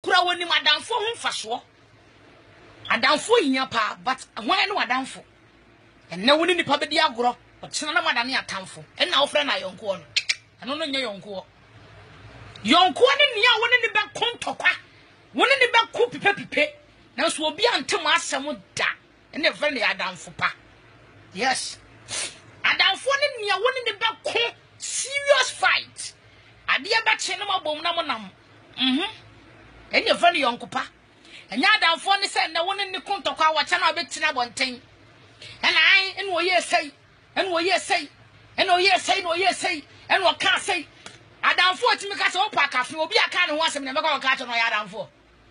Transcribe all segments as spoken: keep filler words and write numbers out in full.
kura woni madamfo ho mfaso adamfo hia pa but hwan no adamfo enne woni nipa be di agoro otena na madane atamfo enna wo frɛ na yonko no eno no nya yonko yonko ne nia woni ne be kontokwa woni ne be ku pipe pipe na so obi antem asɛm da enne frɛ ne adamfo pa yes adamfo ne nia woni ne be ko serious fight ade be che no mabom na monam mhm enne frɛ ne yonko pa enya adamfo ne sɛ na woni ne kontokwa wa cha na obetina bonten ena ai enu oye sei enu oye sei enu oye sei no oye sei enu oka sei adamfo otimi ka se wo pa kafe obi aka ne ho asem ne meka oka cho no ya adamfo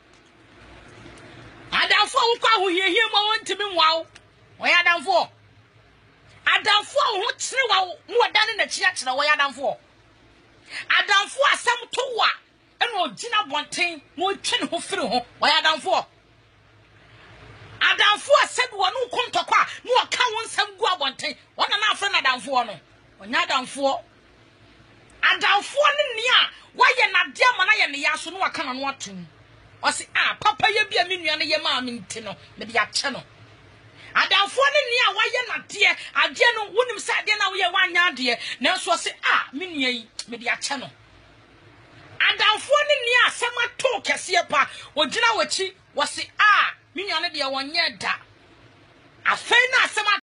adamfo wo kwa ho hiehie mo wontimi nwawo wo ya adamfo adamfo ho kire wa no wadane na chia kire wo ya adamfo adamfo asem to wa enu ogina bonten mo twe ne ho firi ho wo ya adamfo adamfo asedu wonu kontokwa no aka won sam gu abonten wona na afre na adamfo no onya adamfo adamfo ne nia waye na de ama na ye ne yaso no aka na no atum o se ah papa ye bia me nua ne ye ma me nti no me de ache no adamfo ne nia waye na de ade no wonim se ade na wo ye wanya ade na so se ah me nua yi me de ache no adamfo ne nia asema to kese pa ogina wachi wo se ah me nua ne de wonye da afei na asema